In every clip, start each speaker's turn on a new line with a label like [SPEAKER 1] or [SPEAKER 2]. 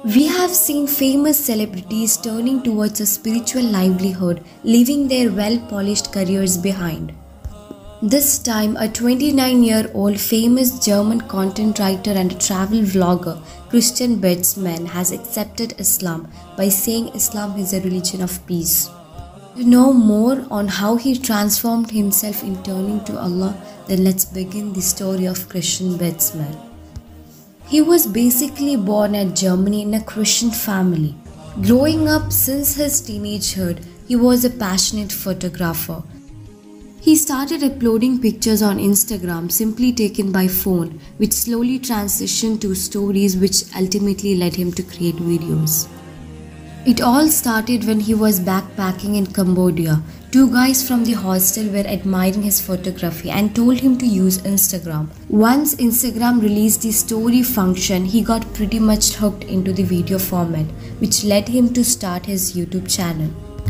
[SPEAKER 1] We have seen famous celebrities turning towards a spiritual livelihood, leaving their well-polished careers behind. This time, a 29-year-old famous German content writer and travel vlogger, Christian Betzmann, has accepted Islam by saying Islam is a religion of peace. To know more on how he transformed himself in turning to Allah, then let's begin the story of Christian Betzmann. He was basically born at Germany in a Christian family. Growing up since his teenagehood, he was a passionate photographer. He started uploading pictures on Instagram simply taken by phone, which slowly transitioned to stories which ultimately led him to create videos. It all started when he was backpacking in Cambodia. Two guys from the hostel were admiring his photography and told him to use Instagram. Once Instagram released the story function, he got pretty much hooked into the video format, which led him to start his YouTube channel.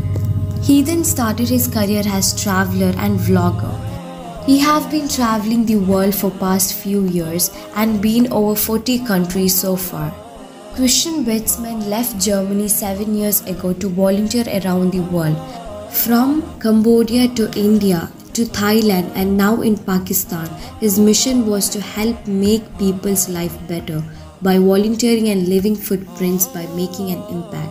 [SPEAKER 1] He then started his career as traveler and vlogger. He has been traveling the world for past few years and been over 40 countries so far. Christian Betzmann left Germany 7 years ago to volunteer around the world. From Cambodia to India to Thailand and now in Pakistan, his mission was to help make people's life better by volunteering and leaving footprints by making an impact.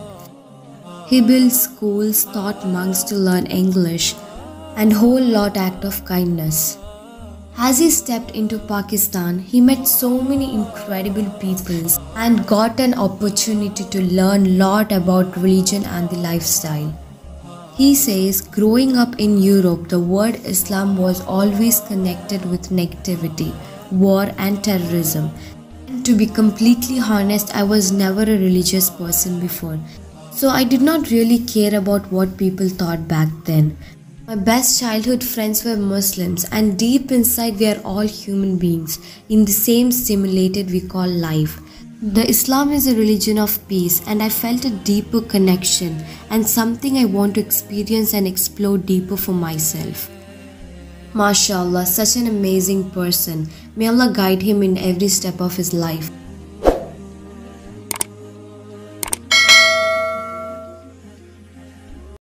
[SPEAKER 1] He built schools, taught monks to learn English, and whole lot act of kindness. As he stepped into Pakistan, he met so many incredible people and got an opportunity to learn lot about religion and the lifestyle. He says, growing up in Europe, the word Islam was always connected with negativity, war and terrorism. And to be completely honest, I was never a religious person before. So I did not really care about what people thought back then. My best childhood friends were Muslims, and deep inside we are all human beings in the same simulated we call life. The Islam is a religion of peace, and I felt a deeper connection and something I want to experience and explore deeper for myself. MashaAllah, such an amazing person. May Allah guide him in every step of his life.